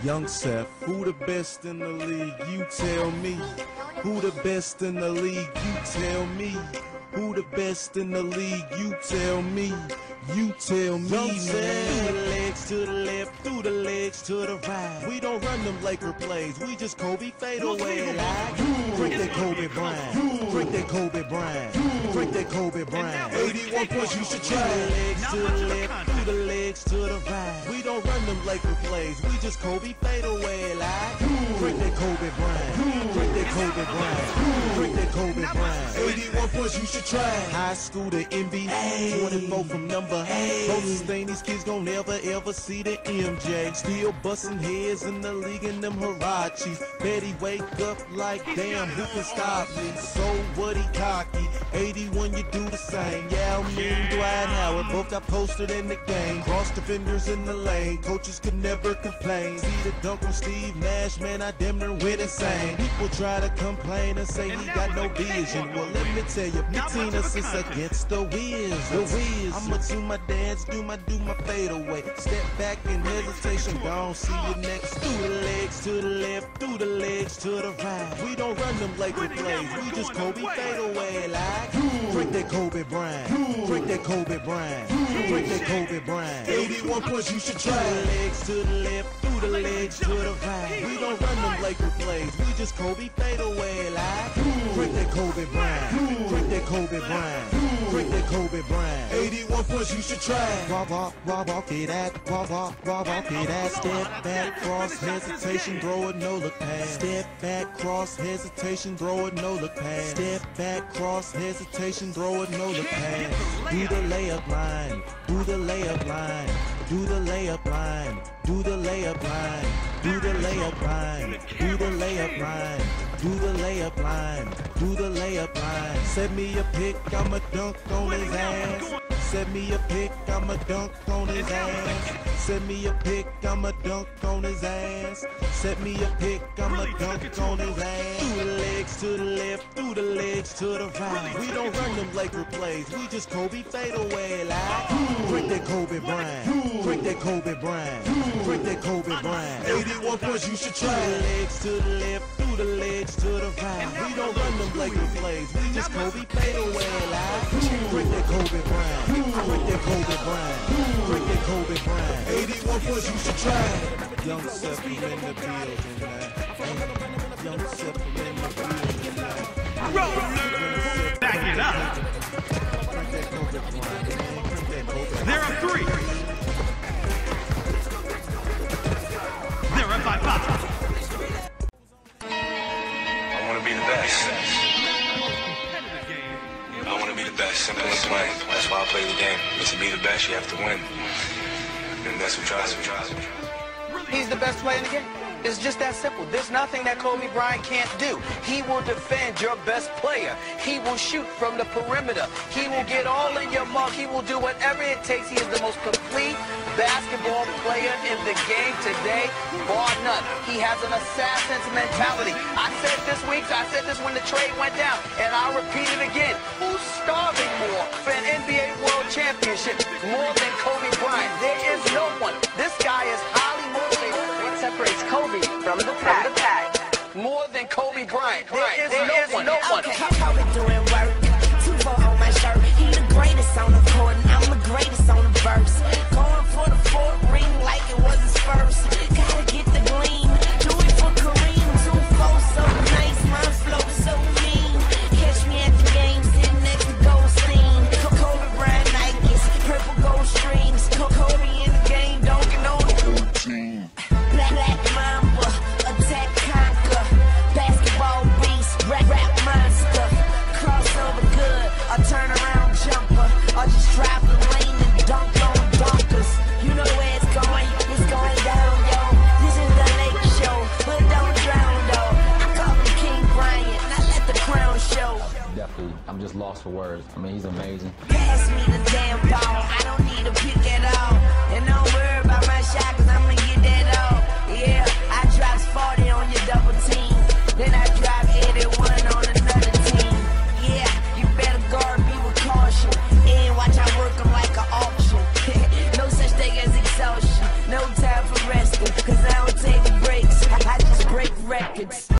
Young Seth, who the best in the league? You tell me. Who the best in the league? You tell me. Who the best in the league? You tell me. You tell me, man. Through the legs to the left, through the legs to the right. We don't run them Laker plays, we just Kobe fade away like. Drink that Kobe Bryant, drink that Kobe Bryant, drink that Kobe Bryant. 81 points, you should try. Through the legs to the left, through the legs to the right. We don't run them Laker plays, we just Kobe fade away like. Drink that Kobe Bryant, drink that Kobe Bryant, drink that Kobe Bryant. 81 points, you should try. High school to NBA, 24 from number. Closest thing these kids gon' never ever see the MJ. Still bustin' heads in the league and them Hirachis. Betty wake up like, damn, who can stop me? So what, he cocky. 81, you do the same. Yao Ming, Dwight Howard, both got posted in the game. Cross defenders in the lane, coaches could never complain. See the dunk on Steve Nash, man, I damn near went insane. People try to complain and say he got no vision. Well, let me tell you, 15 assists against the Wiz. I'ma do my dance, do my fade away. Step back in hesitation, gon' see you next. Through the legs to the left, through the legs to the right. We don't run them Laker plays, we just Kobe fade away like. Drink that Kobe Bryant, drink that Kobe Bryant, drink that Kobe Bryant. 81 points, you should try. Through the legs to the left, through the legs to the right. We don't run them Laker plays, we just Kobe fade away like. Drink that Kobe Bryant, drink that Kobe Bryant, drink that Kobe Bryant. 81 points, you should try. Walk it at, walk it at. Step back, cross, hesitation, throw it, no look pass. Step back, cross, hesitation, throw it, no look pass. Step back, cross, hesitation, throw it, no look pass. Do the layup line, do the layup line, do the layup line, do the layup line, do the layup line, do the layup line, do the layup line, do the layup line. Set me a pick, I'ma dunk on his ass. Set me a pick, I'ma dunk on his ass. Set me a pick, I'ma dunk on his ass. Set me a pick, I'ma dunk on his ass. Through the legs to the left, through the legs to the right. We don't run them Laker plays, we just Kobe fade away like. Drink that Kobe Bryant, drink that Kobe Bryant, drink that Kobe Bryant. 81 points, you should try. Through the legs to the left, through the legs to the right. We don't run them Laker plays, we just Kobe fade away like. Drink that Kobe Bryant, drink that Kobe Bryant, drink that Kobe Bryant. 81 points, you should try. Young Seth in the building, man. Young Seth in the building, man. Back it up. They're up 3. They're up by 5. I want to be the best. I want to be the best, simple and plain. That's why I play the game. But to be the best, you have to win. And that's what drives me. He's the best player in the game. It's just that simple. There's nothing that Kobe Bryant can't do. He will defend your best player. He will shoot from the perimeter. He will get all in your mug. He will do whatever it takes. He is the most complete basketball player in the game today, bar none. He has an assassin's mentality. I said this week, I said this when the trade went down, and I'll repeat it again. Who's starving more for an NBA World Championship more than Kobe Bryant? There is no one. This guy is highly motivated. What separates Kobe from the pack? More than Kobe Bryant. There is no one. Okay, Kobe doing work. 2-4 on my shirt. He the greatest on the court, and I'm the greatest on the verse. Going for the 4th ring like it was his first. Gotta get the gleam. Do it for Kareem. 2-4 so nice. My flow so mean. Catch me at the game, sitting next to Goldstein. Kobe Bryant Nikes, purple gold streams. Kobe in the game, don't get on the routine. Black Mamba, attack conquer. Basketball beast, rap monster. Crossover good, a turnaround jumper. Or just drive the lane and dunk on dunkers. You know where it's going down, yo. This is the Lake Show, but don't drown, though. I call him King Bryant, not let the crown show. Definitely, I'm just lost for words. I mean, he's amazing. Pass me the damn ball, I don't need a pick at all. And don't worry about my shot, cause I'ma get that all. Yeah, I drops 40 on your double team. Then I drop 81 on another team. Yeah, you better guard me with caution. And watch I work them like an auction. No such thing as exhaustion. No time for resting, cause I don't take records.